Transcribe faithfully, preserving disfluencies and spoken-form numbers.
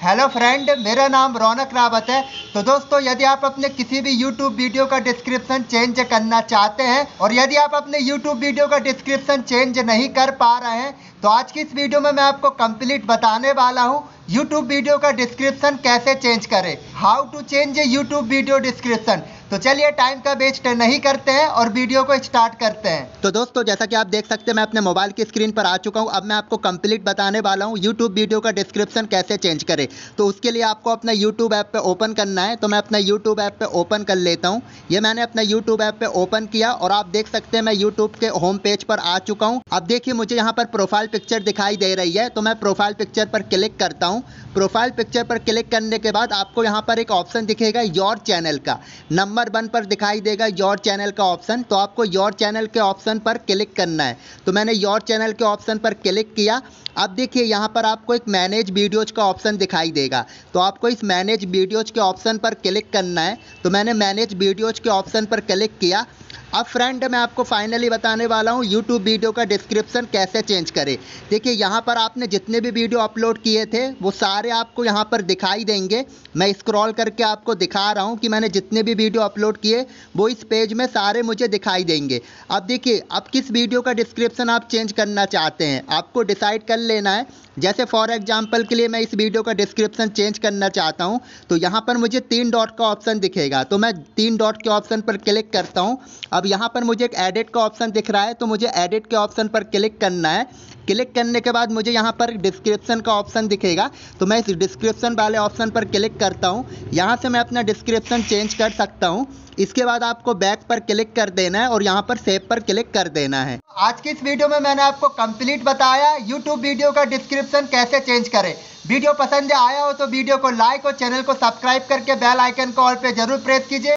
Hello friend, मेरा नाम रौनक रावत है। तो दोस्तों, यदि आप अपने किसी भी यूट्यूब वीडियो का डिस्क्रिप्शन चेंज करना चाहते हैं और यदि आप अपने यूट्यूब वीडियो का डिस्क्रिप्शन चेंज नहीं कर पा रहे हैं तो आज की इस वीडियो में मैं आपको कंप्लीट बताने वाला हूं यूट्यूब वीडियो का डिस्क्रिप्शन कैसे चेंज करें, how to change YouTube video description. तो चलिए टाइम का वेस्ट नहीं करते हैं और वीडियो को स्टार्ट करते हैं। तो दोस्तों, जैसा कि आप देख सकते हैं मैं अपने मोबाइल की स्क्रीन पर आ चुका हूं। अब मैं आपको कंप्लीट बताने वाला हूं यूट्यूब वीडियो का डिस्क्रिप्शन कैसे चेंज करें। तो उसके लिए आपको अपना यूट्यूब ऐप पे ओपन करना है। तो मैं अपना यूट्यूब ऐप पे ओपन कर लेता हूं। ये मैंने अपना यूट्यूब ऐप पे ओपन किया और आप देख सकते हैं मैं यूट्यूब के होम पेज पर आ चुका हूं। अब देखिए मुझे यहाँ पर प्रोफाइल पिक्चर दिखाई दे रही है, तो मैं प्रोफाइल पिक्चर पर क्लिक करता हूँ। प्रोफाइल पिक्चर पर क्लिक करने के बाद आपको यहाँ पर एक ऑप्शन दिखेगा योर चैनल का, नंबर वन पर दिखाई देगा योर चैनल का ऑप्शन। तो आपको योर चैनल के ऑप्शन पर क्लिक करना है। तो मैंने योर चैनल के ऑप्शन पर क्लिक किया। अब देखिए यहाँ पर आपको एक मैनेज वीडियोज का ऑप्शन दिखाई देगा, तो आपको इस मैनेज वीडियोज के ऑप्शन पर क्लिक करना है। तो मैंने मैनेज वीडियोज के ऑप्शन पर क्लिक किया। अब फ्रेंड, मैं आपको फाइनली बताने वाला हूँ यूट्यूब वीडियो का डिस्क्रिप्शन कैसे चेंज करें। देखिए यहाँ पर आपने जितने भी वीडियो अपलोड किए थे वो सारे आपको यहाँ पर दिखाई देंगे। मैं स्क्रॉल करके आपको दिखा रहा हूँ कि मैंने जितने भी वीडियो अपलोड किए वो इस पेज में सारे मुझे दिखाई देंगे। अब देखिए, अब किस वीडियो का डिस्क्रिप्शन आप चेंज करना चाहते हैं आपको डिसाइड कर लेना है। जैसे फॉर एग्जांपल के लिए मैं इस वीडियो का डिस्क्रिप्शन चेंज करना चाहता हूं, तो यहाँ पर मुझे तीन डॉट का ऑप्शन दिखेगा, तो मैं तीन डॉट के ऑप्शन पर क्लिक करता हूं। अब यहाँ पर मुझे एक एडिट का ऑप्शन दिख रहा है, तो मुझे एडिट के ऑप्शन पर क्लिक करना है। क्लिक करने के बाद मुझे यहाँ पर डिस्क्रिप्शन का ऑप्शन दिखेगा, तो मैं इस डिस्क्रिप्शन वाले ऑप्शन पर क्लिक करता हूँ। यहाँ से मैं अपना डिस्क्रिप्शन चेंज कर सकता हूँ। इसके बाद आपको बैक पर क्लिक कर देना है और यहाँ पर सेव पर क्लिक कर देना है। आज की इस वीडियो में मैंने आपको कंप्लीट बताया यूट्यूब वीडियो का डिस्क्रिप्शन कैसे चेंज करें। वीडियो पसंद आया हो तो वीडियो को लाइक और चैनल को सब्सक्राइब करके बेल आइकन को ऑल पे जरूर प्रेस कीजिए।